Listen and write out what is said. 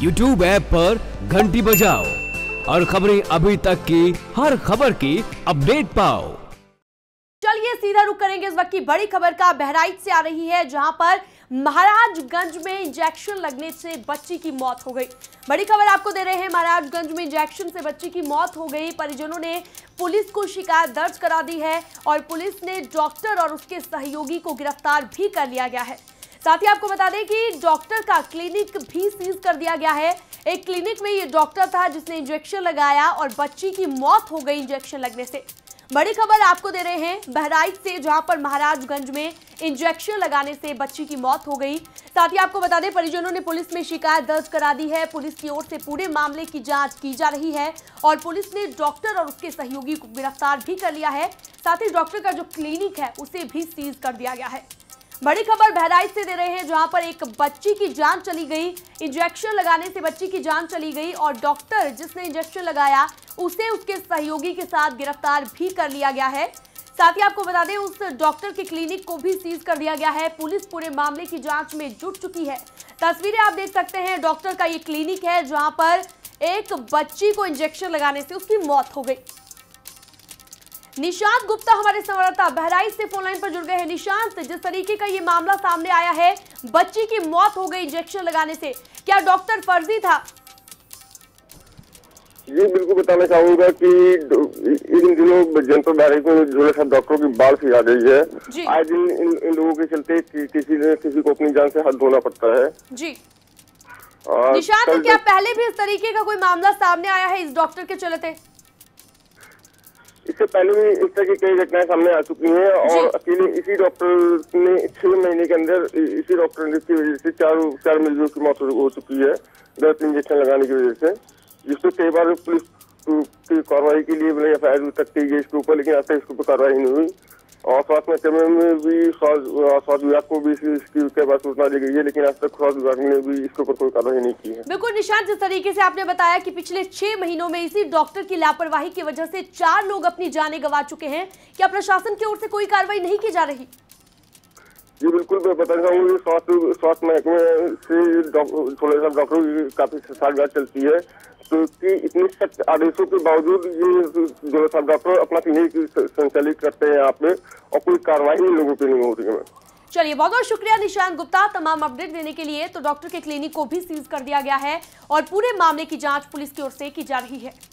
YouTube app पर घंटी बजाओ और खबरें अभी तक की हर खबर की अपडेट पाओ। चलिए सीधा रुख करेंगे इस वक्त की बड़ी खबर का। बहराइच से आ रही है, जहां पर महाराजगंज में इंजेक्शन लगने से बच्ची की मौत हो गई। बड़ी खबर आपको दे रहे हैं, महाराजगंज में इंजेक्शन से बच्ची की मौत हो गई। परिजनों ने पुलिस को शिकायत दर्ज करा दी है और पुलिस ने डॉक्टर और उसके सहयोगी को गिरफ्तार भी कर लिया गया है। साथ ही आपको बता दें कि डॉक्टर का क्लिनिक भी सीज कर दिया गया है। एक क्लिनिक में ये डॉक्टर था जिसने इंजेक्शन लगाया और बच्ची की मौत हो गई इंजेक्शन लगने से। बड़ी खबर आपको दे रहे हैं बहराइच से, जहां पर महाराजगंज में इंजेक्शन लगाने से बच्ची की मौत हो गई। साथ ही आपको बता दें, परिजनों ने पुलिस में शिकायत दर्ज करा दी है। पुलिस की ओर से पूरे मामले की जांच की जा रही है और पुलिस ने डॉक्टर और उसके सहयोगी को गिरफ्तार भी कर लिया है। साथ ही डॉक्टर का जो क्लिनिक है उसे भी सीज कर दिया गया है। बड़ी खबर बहराइच से दे रहे हैं, जहां पर एक बच्ची की जान चली गई। इंजेक्शन लगाने से बच्ची की जान चली गई और डॉक्टर जिसने इंजेक्शन लगाया उसे उसके सहयोगी के साथ गिरफ्तार भी कर लिया गया है। साथ ही आपको बता दें, उस डॉक्टर के क्लिनिक को भी सीज कर दिया गया है। पुलिस पूरे मामले की जांच में जुट चुकी है। तस्वीरें आप देख सकते हैं, डॉक्टर का ये क्लिनिक है जहां पर एक बच्ची को इंजेक्शन लगाने से उसकी मौत हो गई। निशांत गुप्ता हमारे संवाददाता बहराइच से फोन लाइन पर जुड़ गए हैं। निशांत, जिस तरीके का ये मामला सामने आया है, बच्ची की मौत हो गई इंजेक्शन लगाने से, क्या डॉक्टर फर्जी था? जी बिल्कुल बताना चाहूंगा कि इन दिनों जनपद बहराइच में जो सब डॉक्टरों की बाढ़ सी आ गई है। आज दिन इन लोगों के चलते किसी न किसी को अपनी जान से हाथ धोना पड़ता है। जी निशांत, क्या पहले भी इस तरीके का कोई मामला सामने आया है इस डॉक्टर के चलते? इससे पहले भी इस तरह की कई घटनाएं सामने आ चुकी हैं और अकेले इसी डॉक्टर ने 6 महीने के अंदर इसी डॉक्टर ने की वजह से चार मरीजों की मौत हो चुकी है 10 इंजेक्शन लगाने की वजह से, जिसमें कई बार पुलिस की कार्रवाई के लिए FIR तक की गई इसके ऊपर, लेकिन आज तक इसके ऊपर कार्रवाई नहीं हुई। और स्वास्थ्य महकमे में भी स्वास्थ्य विभाग को भी इसके बाद सूचना दी गई है, लेकिन आज तक स्वास्थ्य विभाग ने भी इसके ऊपर कोई कार्रवाई नहीं की है। बिल्कुल निशांत, जिस तरीके से आपने बताया कि पिछले 6 महीनों में इसी डॉक्टर की लापरवाही की वजह से 4 लोग अपनी जानें गंवा चुके हैं, क्या प्रशासन की ओर से कोई कार्रवाई नहीं की जा रही? जी बिल्कुल, मैं बताना चाहूंगी स्वास्थ्य महकमे से डॉक्टरों की काफी साठगांठ चलती है, क्योंकि इतने सख्त आदेशों के बावजूद ये जो सब डॉक्टर अपना क्लिनिक संचालित करते हैं यहाँ पे और कोई कार्रवाई लोगों पे नहीं हो रही है। चलिए, बहुत बहुत शुक्रिया निशांत गुप्ता तमाम अपडेट देने के लिए। तो डॉक्टर के क्लिनिक को भी सीज कर दिया गया है और पूरे मामले की जांच पुलिस की ओर से की जा रही है।